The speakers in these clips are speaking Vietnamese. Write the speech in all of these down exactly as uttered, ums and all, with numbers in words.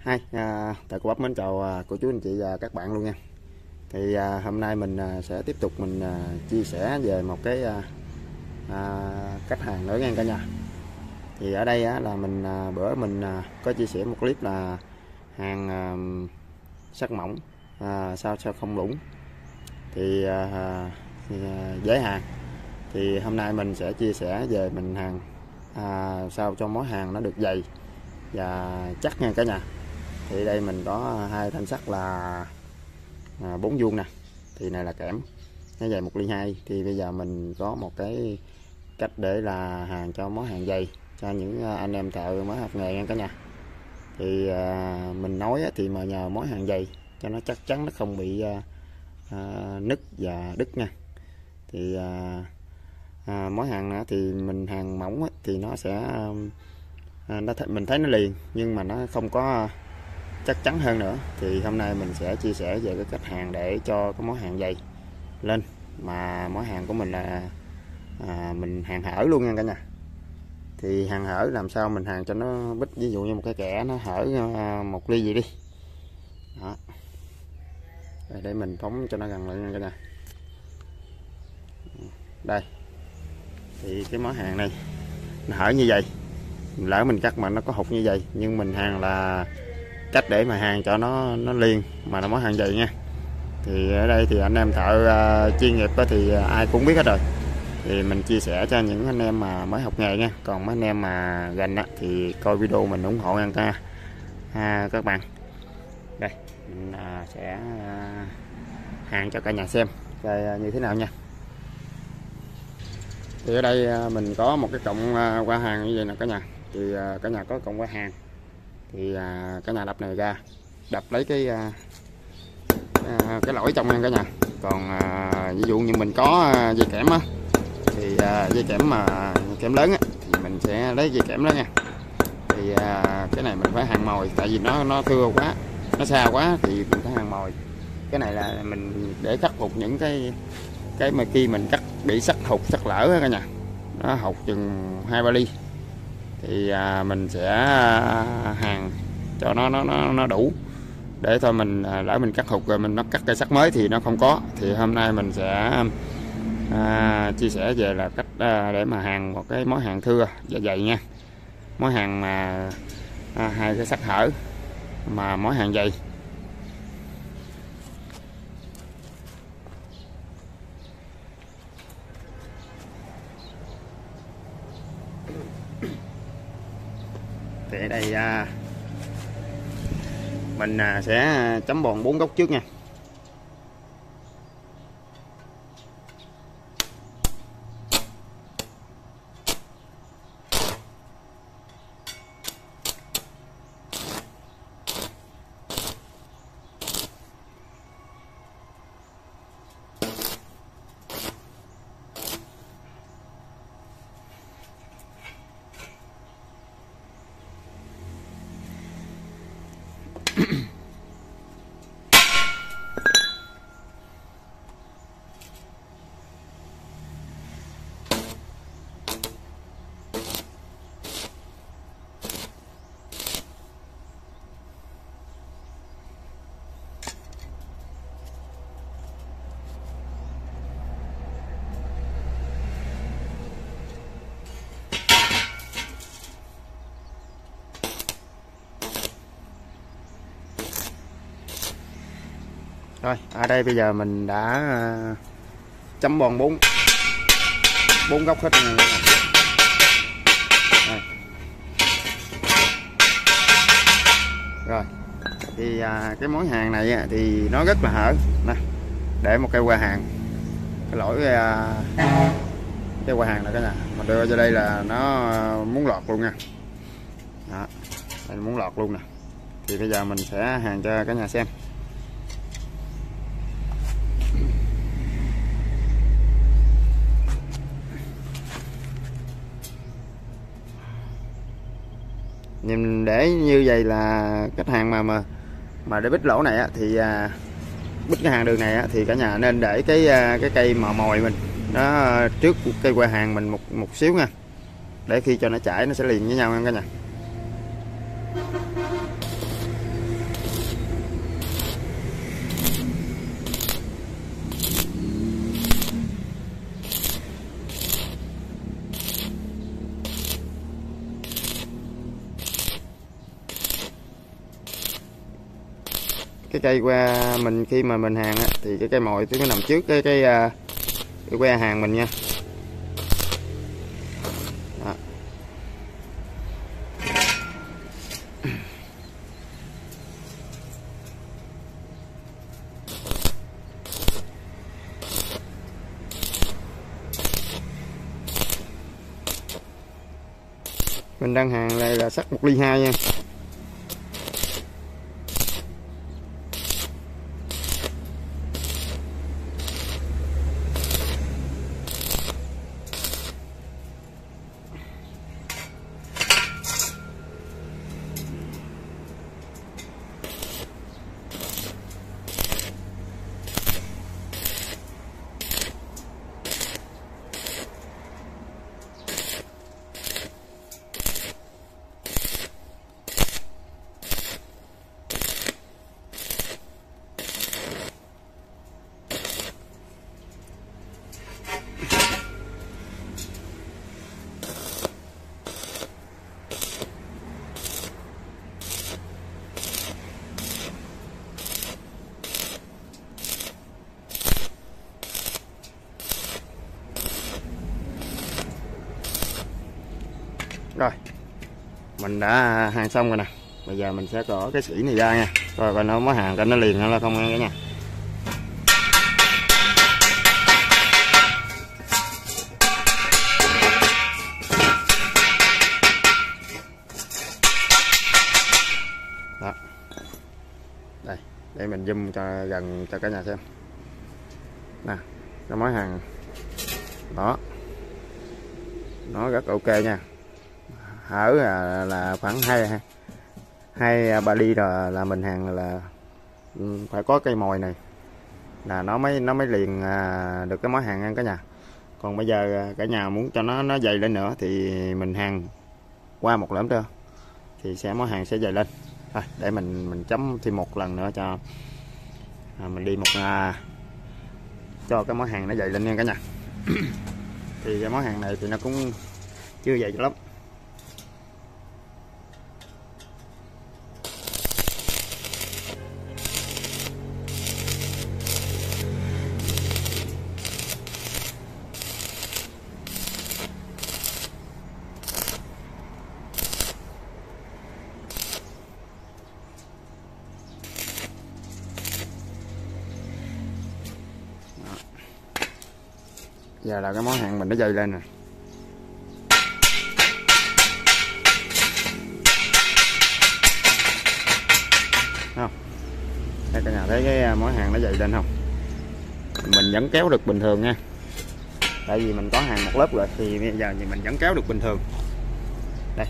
Hi, à, tại cô bắp mến chào à, cô chú anh chị và các bạn luôn nha. Thì à, hôm nay mình à, sẽ tiếp tục mình à, chia sẻ về một cái à, à, khách hàng nữa nha cả nhà. Thì ở đây á, là mình à, bữa mình à, có chia sẻ một clip là hàng à, sắt mỏng à, sao sao không lũng thì, à, thì à, dễ hàng. Thì hôm nay mình sẽ chia sẻ về mình hàng à, sao cho mối hàng nó được dày và chắc nha cả nhà. Thì đây mình có hai thanh sắt là à, bốn vuông nè, thì này là kẽm, nó dày một ly hai. Thì bây giờ mình có một cái cách để là hàng cho mối hàng dày cho những anh em thợ mới học nghề nha cả nhà. Thì à, mình nói thì mà nhờ mối hàng dày cho nó chắc chắn, nó không bị à, à, nứt và đứt nha. Thì à, à, mối hàng nữa thì mình hàng mỏng thì nó sẽ à, nó mình thấy nó liền nhưng mà nó không có chắc chắn hơn nữa. Thì hôm nay mình sẽ chia sẻ về cái cách hàng để cho cái mối hàng dày lên mà mối hàng của mình là à, mình hàng hở luôn nha cả nhà. Thì hàng hở làm sao mình hàng cho nó bít, ví dụ như một cái kẽ nó hở à, một ly gì đi đó. Để mình phóng cho nó gần lại nha cả nhà. Đây thì cái mối hàng này nó hở như vậy, lỡ mình cắt mà nó có hụt như vậy, nhưng mình hàng là cách để mà hàng cho nó nó liền mà nó mối hàng dày nha. Thì ở đây thì anh em thợ uh, chuyên nghiệp thì ai cũng biết hết rồi, thì mình chia sẻ cho những anh em mà mới học nghề nha. Còn mấy anh em mà gành á, thì coi video mình ủng hộ nha ca à, các bạn. Đây mình uh, sẽ uh, hàng cho cả nhà xem coi uh, như thế nào nha. Thì ở đây uh, mình có một cái cọng uh, qua hàng như vậy nè cả nhà. Thì uh, cả nhà có cọng qua hàng thì uh, cả nhà đập này ra, đập lấy cái uh, uh, cái lỗi trong nha cả nhà. Còn uh, ví dụ như mình có uh, dây kẽm á, thì uh, dây kẽm mà kẽm lớn á, thì mình sẽ lấy dây kẽm đó nha. Thì uh, cái này mình phải hàng mồi, tại vì nó nó thưa quá, nó xa quá thì mình phải hàng mồi. Cái này là mình để khắc phục những cái cái mà khi mình cắt bị sắt hụt sắt lỡ cả nhà, nó hụt chừng hai ba ly thì à, mình sẽ à, hàng cho nó nó nó nó đủ để thôi mình à, lỡ mình cắt hụt rồi mình nó cắt cây sắt mới thì nó không có. Thì hôm nay mình sẽ à, chia sẻ về là cách à, để mà hàng một cái mối hàng thưa dạ dày nha, mối hàng mà à, hai cái sắt hở mà mối hàng dày. Thì ở đây à, mình à, sẽ chấm bòn bốn góc trước nha. Rồi ở đây bây giờ mình đã uh, chấm bòn bốn bốn góc hết rồi. Đây. Rồi thì uh, cái mối hàng này uh, thì nó rất là hở nè, để một cây qua hàng, cái lỗi uh, cái qua hàng này cái nè mình đưa cho đây là nó uh, muốn lọt luôn nha. Đó, đây muốn lọt luôn nè. Thì bây giờ mình sẽ hàng cho cả nhà xem. Nhìn để như vậy là khách hàng mà mà mà để bít lỗ này á, thì à, bít cái hàng đường này á, thì cả nhà nên để cái cái cây mò mồi mình nó trước cây qua hàng mình một một xíu nha, để khi cho nó chảy nó sẽ liền với nhau nha cả nhà. cái cây que mình khi mà mình hàng á, thì cái cây mồi nó nằm trước cái cái, cái que hàng mình nha. Đó. Mình đang hàng này là sắt một ly hai nha. Rồi mình đã hàng xong rồi nè, bây giờ mình sẽ có cái xỉ này ra nha, coi coi nó mới hàng cho nó liền hay là không nha cả nhà. Đó, đây để mình zoom cho gần cho cả nhà xem nè, nó mới hàng đó, nó rất ok nha. Hở là, là khoảng hai hai ba ly rồi là mình hàng là phải có cây mồi này là nó mới nó mới liền à, được cái mối hàng ăn cả nhà. Còn bây giờ cả nhà muốn cho nó nó dày lên nữa thì mình hàng qua một lõm trơn thì sẽ mối hàng sẽ dày lên. Rồi, để mình mình chấm thêm một lần nữa cho à, mình đi một à, cho cái mối hàng nó dày lên nha cả nhà. Thì cái mối hàng này thì nó cũng chưa dày lắm. Giờ là cái món hàng mình nó dày lên nè. Không? Đây cả nhà thấy cái món hàng nó dày lên không? Mình vẫn kéo được bình thường nha. Tại vì mình có hàng một lớp rồi thì bây giờ thì mình vẫn kéo được bình thường. Đây.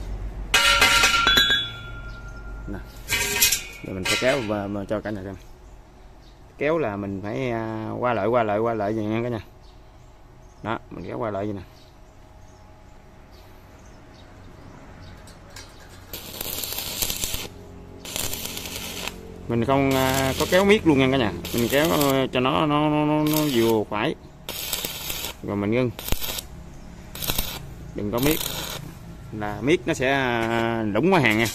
Nè. Rồi mình sẽ kéo và cho cả nhà xem. Kéo là mình phải qua lại qua lại qua lại vậy nha cả nhà. Đó, mình kéo qua lại vậy nè. Mình không có kéo miết luôn nha cả nhà. Mình kéo cho nó nó nó, nó vừa phải. Rồi mình ngưng. Đừng có miết. Là miết nó sẽ lủng qua hàng nha.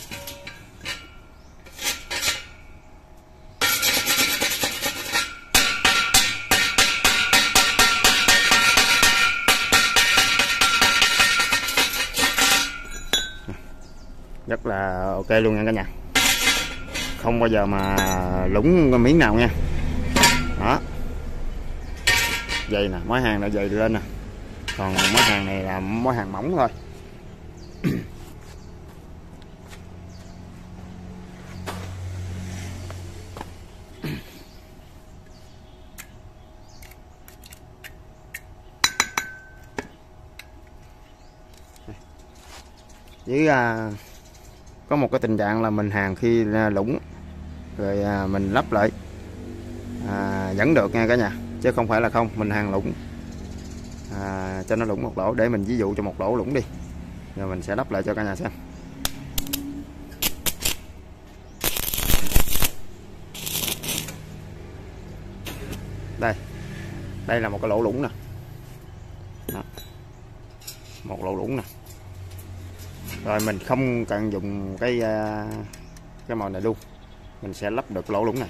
Rất là ok luôn nha cả nhà, không bao giờ mà lủng miếng nào nha. Đó, dày nè, mối hàng đã dày lên nè, còn mối hàng này là mối hàng mỏng thôi. Với à, có một cái tình trạng là mình hàng khi lủng rồi à, mình lắp lại à, vẫn được nha cả nhà, chứ không phải là không. Mình hàng lủng à, cho nó lủng một lỗ, để mình ví dụ cho một lỗ lủng đi, rồi mình sẽ lắp lại cho cả nhà xem. Đây, đây là một cái lỗ lủng nè. Đó. Một lỗ lủng nè. Rồi mình không cần dùng cái cái mồi này luôn. mình sẽ lắp được lỗ lũng này.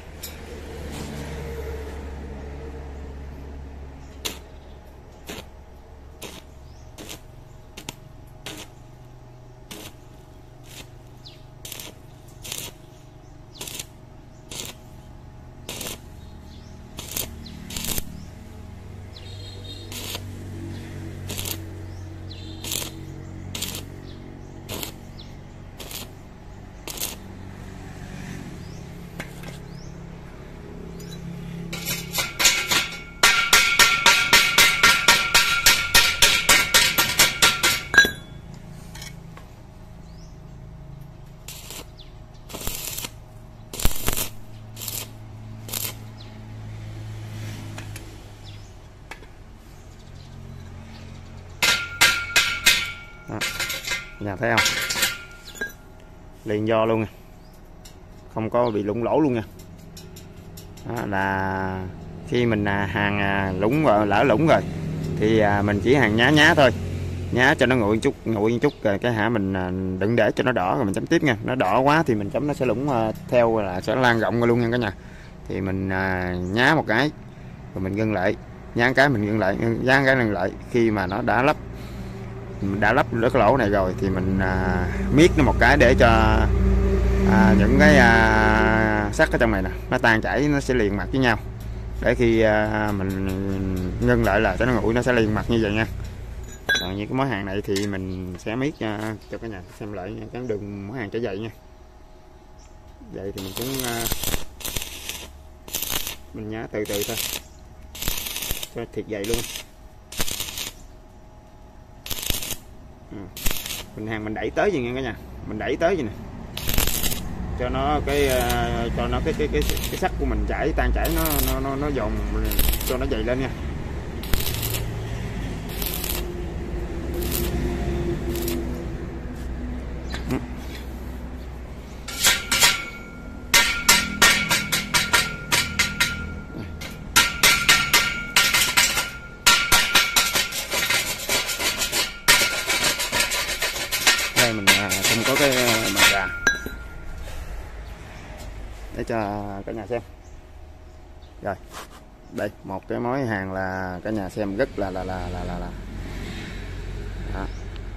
Đó. Nhà thấy không, liền do luôn nha, không có bị lủng lỗ luôn nha. Đó là khi mình hàng lũng rồi, lỡ lũng rồi thì mình chỉ hàng nhá nhá thôi, nhá cho nó nguội chút, nguội chút rồi cái hả mình đừng để cho nó đỏ rồi mình chấm tiếp nha. Nó đỏ quá thì mình chấm nó sẽ lũng theo là sẽ lan rộng luôn nha cả nhà. Thì mình nhá một cái rồi mình ngưng lại, nhá cái mình ngưng lại, nhá cái ngưng lại. Khi mà nó đã lắp mình đã lắp được cái lỗ này rồi thì mình à, miết nó một cái để cho à, những cái à, sắt ở trong này nè nó tan chảy, nó sẽ liền mặt với nhau, để khi à, mình ngưng lại là cho nó nguội, nó sẽ liền mặt như vậy nha. Còn như cái mối hàng này thì mình sẽ miết à, cho cả nhà xem lại nha, cái đường mối hàng trở vậy nha. Vậy thì mình cũng à, mình nhá từ từ thôi cho thiệt vậy luôn. Ừ. Mình hàng mình đẩy tới gì nha cả nhà, mình đẩy tới gì nè cho nó cái uh, cho nó cái cái cái cái sắt của mình chảy tan chảy nó nó nó, nó dồn cho nó dày lên nha. Ừ. Đây mình không có cái mặt gà để cho cả nhà xem. Rồi đây một cái mối hàng là cả nhà xem rất là là là là là, là. Đó.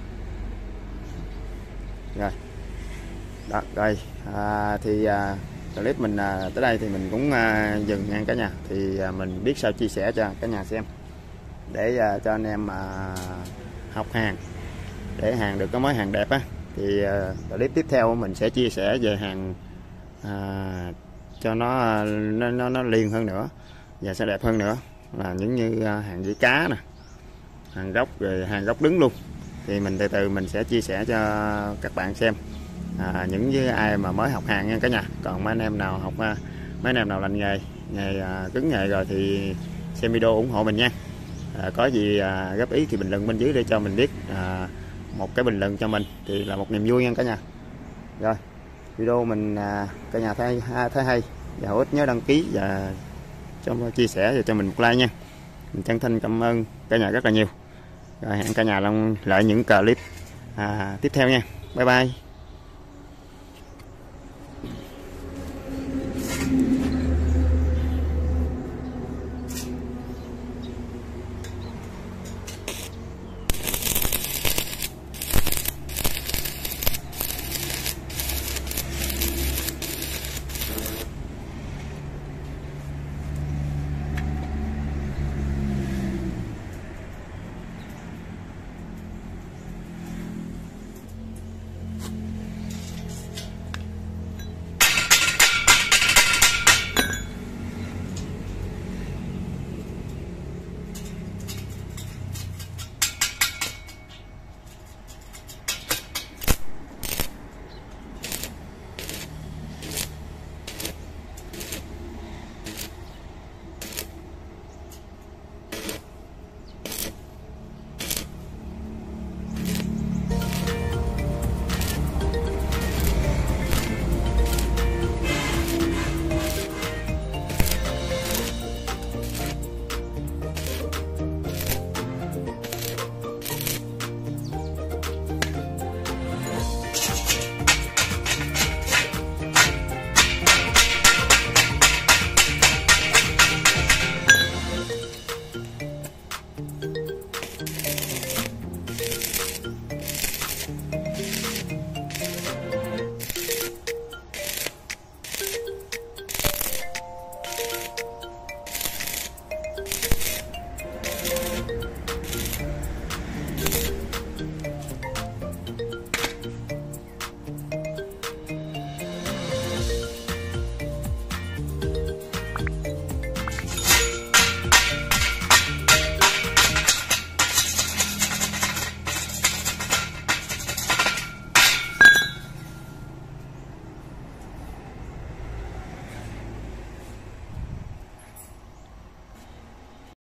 Rồi đó rồi à, thì à, clip mình à, tới đây thì mình cũng à, dừng nha cả nhà. Thì à, mình biết sao chia sẻ cho cả nhà xem để à, cho anh em à, học hàng để hàng được cái mối hàng đẹp á. Thì à, clip tiếp theo mình sẽ chia sẻ về hàng à, cho nó nó, nó nó liền hơn nữa và sẽ đẹp hơn nữa, là những như hàng dĩ cá nè, hàng gốc rồi hàng gốc đứng luôn. Thì mình từ từ mình sẽ chia sẻ cho các bạn xem à, những với ai mà mới học hàng nha cả nhà. Còn mấy anh em nào học mấy anh em nào lành nghề nghề à, cứng nghề rồi thì xem video ủng hộ mình nha. À, có gì à, góp ý thì bình luận bên dưới để cho mình biết, à, một cái bình luận cho mình thì là một niềm vui nha cả nhà. Rồi video mình à, cả nhà thấy thấy hay và hữu ích nhớ đăng ký và cho chia sẻ và cho mình một like nha. Mình chân thành cảm ơn cả nhà rất là nhiều. Rồi hẹn cả nhà trong lại những clip à, tiếp theo nha. Bye bye.